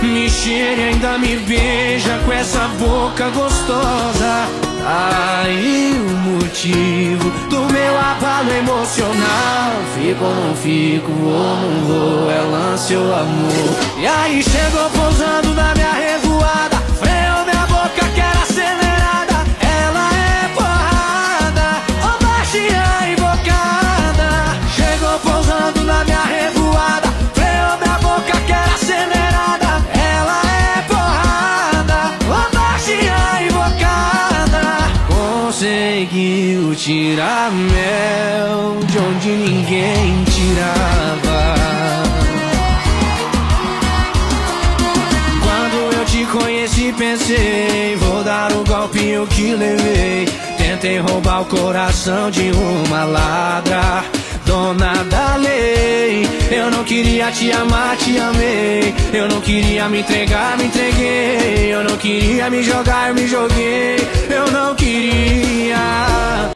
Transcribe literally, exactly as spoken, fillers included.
Me cheira e ainda me beija com essa boca gostosa. Aí o motivo do meu abalo emocional. Fico ou não fico, vou ou não vou, é lance ou amor. E aí chegou pousando na minha revoada, freou minha boca que era acelerada. Ela é porrada, ô baixinha invocada. Chegou pousando na minha revoada, freou minha boca que era acelerada. Ela é porrada, ô baixinha invocada. Conseguiu tirar mel de onde ninguém tirava. Quando eu te conheci pensei, vou dar o golpe eu que levei. Tentei roubar o coração de uma ladra, dona da lei. Eu não queria te amar, te amei. Eu não queria me entregar, me entreguei. Eu não queria me jogar, me joguei.